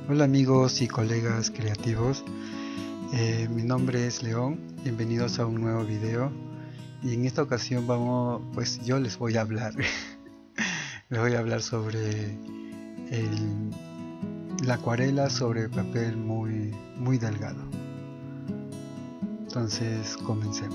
Hola amigos y colegas creativos, mi nombre es León, bienvenidos a un nuevo video y en esta ocasión yo les voy a hablar, les voy a hablar sobre la acuarela sobre papel muy delgado. Entonces comencemos.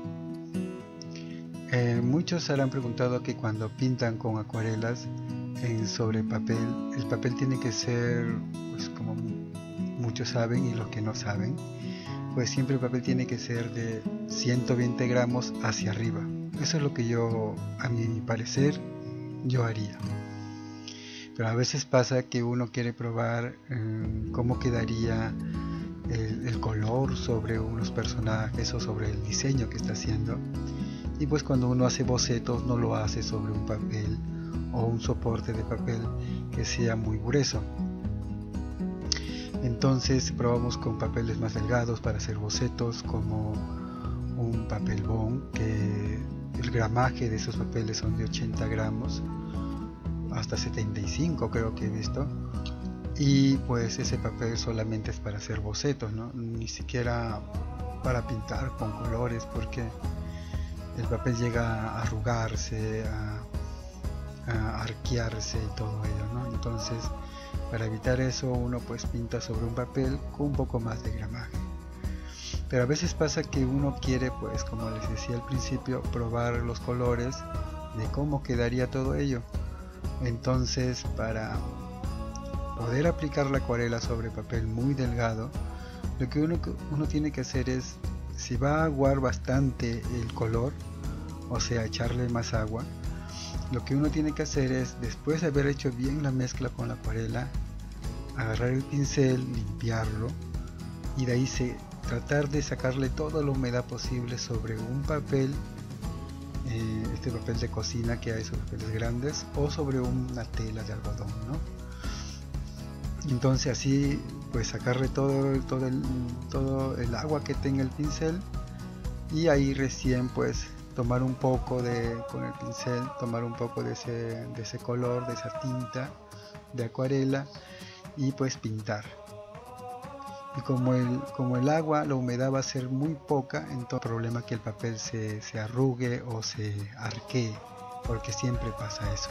Muchos se habrán preguntado que cuando pintan con acuarelas sobre papel, el papel tiene que ser, pues como muchos saben y los que no saben, pues siempre el papel tiene que ser de 120 gramos hacia arriba. Eso es lo que a mi parecer, yo haría. Pero a veces pasa que uno quiere probar cómo quedaría el color sobre unos personajes o sobre el diseño que está haciendo. Y pues cuando uno hace bocetos no lo hace sobre un papel o un soporte de papel que sea muy grueso. Entonces probamos con papeles más delgados para hacer bocetos, como un papel bond, que el gramaje de esos papeles son de 80 gramos hasta 75 creo que he visto, y pues ese papel solamente es para hacer bocetos, ¿no? Ni siquiera para pintar con colores, porque el papel llega a arrugarse, a arquearse y todo ello, ¿no? Entonces, para evitar eso, uno pues pinta sobre un papel con un poco más de gramaje. Pero a veces pasa que uno quiere, pues como les decía al principio, probar los colores de cómo quedaría todo ello. Entonces, para poder aplicar la acuarela sobre papel muy delgado, lo que uno tiene que hacer es, si va a aguar bastante el color, o sea, echarle más agua, lo que uno tiene que hacer es, después de haber hecho bien la mezcla con la acuarela, agarrar el pincel, limpiarlo y de ahí tratar de sacarle toda la humedad posible sobre un papel, este papel de cocina que hay, esos papeles grandes, o sobre una tela de algodón, ¿no? Entonces así pues sacarle todo el agua que tenga el pincel, y ahí recién pues tomar un poco con el pincel, tomar un poco de ese color, de esa tinta de acuarela, y pues pintar. Y como el agua, la humedad va a ser muy poca, entonces el problema es que el papel se arrugue o se arquee, porque siempre pasa eso.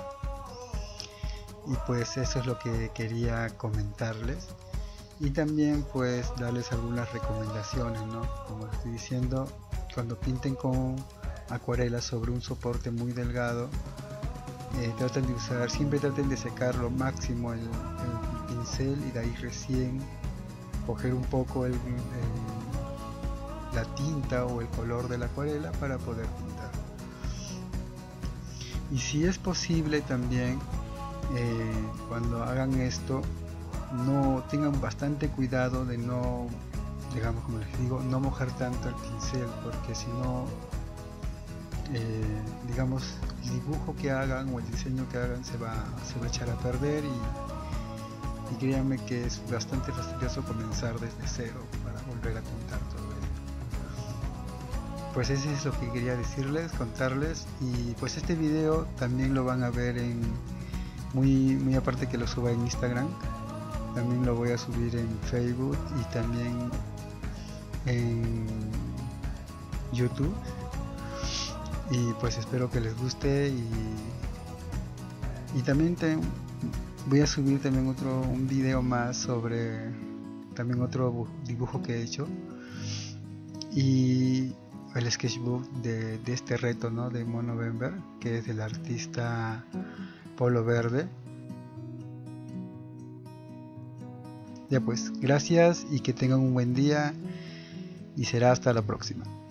Y pues eso es lo que quería comentarles, y también pues darles algunas recomendaciones, ¿no? Como estoy diciendo, cuando pinten con acuarela sobre un soporte muy delgado, siempre traten de secar lo máximo el pincel, y de ahí recién coger un poco la tinta o el color de la acuarela para poder pintar. Y si es posible también, cuando hagan esto, no tengan bastante cuidado de no, digamos, como les digo, no mojar tanto el pincel, porque si no, digamos, el dibujo que hagan o el diseño que hagan se va a echar a perder, y créanme que es bastante fastidioso comenzar desde cero para volver a pintar todo ello. Pues eso es lo que quería decirles, contarles, y pues este video también lo van a ver muy aparte que lo suba en Instagram, también lo voy a subir en Facebook y también en YouTube, y pues espero que les guste, y también voy a subir también un video más sobre también otro dibujo que he hecho, y el sketchbook de este reto, ¿no? De Monovember, que es del artista Polo Verde. Ya pues, gracias y que tengan un buen día, y será hasta la próxima.